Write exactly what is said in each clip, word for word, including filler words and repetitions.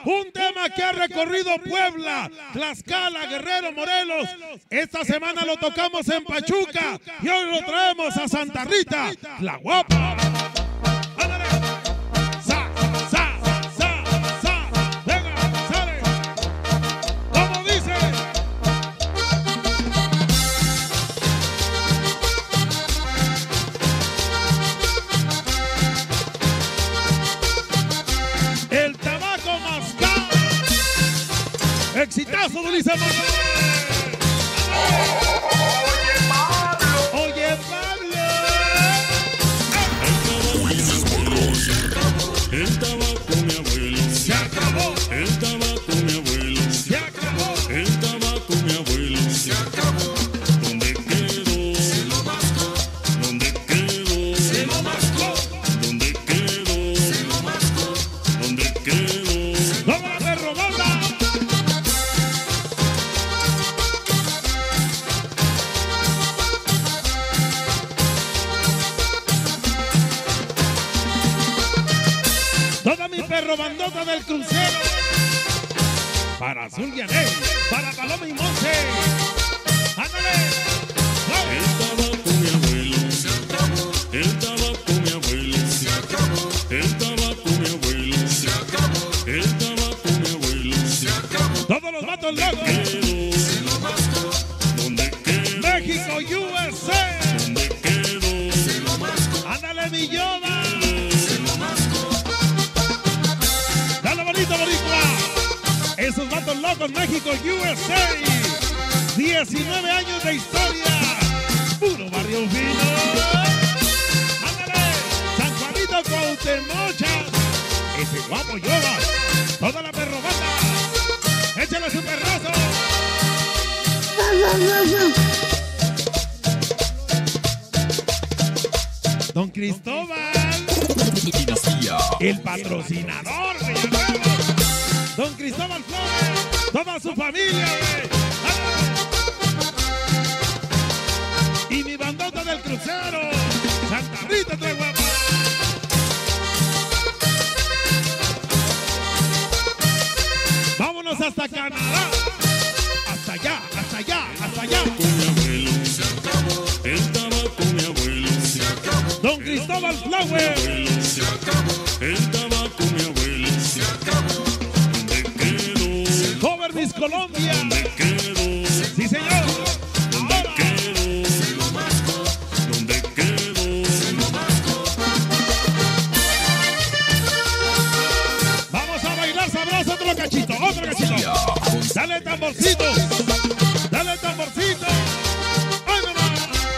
Un tema que ha recorrido Puebla, Tlaxcala, Guerrero, Morelos. Esta semana lo tocamos en Pachuca y hoy lo traemos a Santa Rita, la guapa. ¡Ándale! ¡Sa, sa, sa, sa! ¡Venga, sale! ¿Cómo dice? El tabaco mascado. Exitazo de Luis Manuel. Oye, Pablo. Oye, Pablo. El tabaco, mi abuelo. Se acabó. El tabaco, mi abuelo. Se acabó. El tabaco, mi abuelo. Se acabó. ¿Dónde quedó? Se lo mascó. ¿Dónde quedó? Se lo mascó. ¿Dónde quedó? Se lo mascó. ¿Dónde quedó? ¡Vamos a perro, banda! Toda mi perro bandota del crucero. Para Azul Yanel, para Paloma y Monse. ¡Ándale! El tabaco, mi abuelo. Se acabó. El tabaco, mi abuelo. Se acabó. El tabaco, mi abuelo. Se acabó. El tabaco, mi abuelo. Se acabó. Todos los vatos locos. Quedó. Se lo mascó. ¿Dónde quedó? México, U S A. ¿Dónde quedó? Se lo mascó. ¡Ándale, mi Yoda! Se lo mascó. ¡Dale bonito, boricua! Esos vatos locos, México, U S A. diecinueve años de historia. Puro barrio fino. ¡Ándale! San Juanito, Cuauhtemoc. Ese guapo Yoda. Toda la perrobanda. ¡Échale su perrazo! Don Cristóbal. El patrocinador, güey. Don Cristóbal Flores. Toda su familia, güey. Y mi bandota del crucero. Santa Rita, tres guapa. Vámonos hasta Canadá. Hasta allá, hasta allá, hasta allá. Mi abuelo. Se acabó. El tabaco, mi abuelo. Se acabó. Don Cristóbal Flower. Se acabó. El tabaco, mi abuelo. Se acabó. ¿Dónde quedó? Cover Miss Colombia. ¿Dónde quedó? Sí, señor. Ahora. Quedó. Se lo mascó. ¿Dónde quedó? Se lo mascó. Vamos a bailar sabroso otro cachito, otro cachito. Dale tamborcito. Dale tamborcito. ¡Ay, mamá!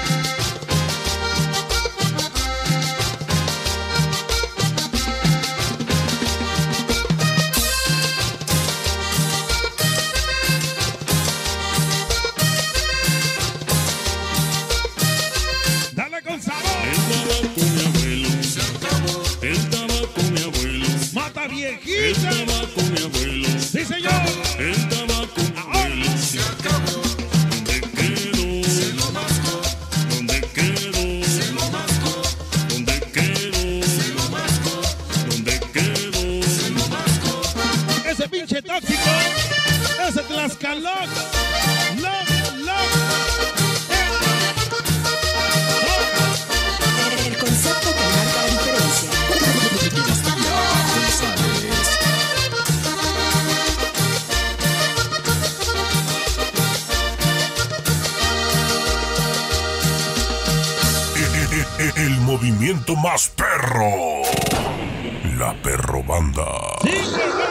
Dale con sabor. El tabaco, mi abuelo. Se acabó. El tabaco, mi abuelo. Mata El viejita. tabaco, mi abuelo. Sí, señor. El tabaco, mi abuelo. Se acabó. ¿Dónde quedó? Se lo mascó. ¿Dónde quedó? Se lo mascó. ¿Dónde quedó? Se lo mascó. ¿Dónde quedó? Se lo mascó. Ese pinche tóxico. Ese Tlaxcaloc. Loc, loc. El concepto que marca la diferencia. El movimiento más perro. La perro banda. Sí,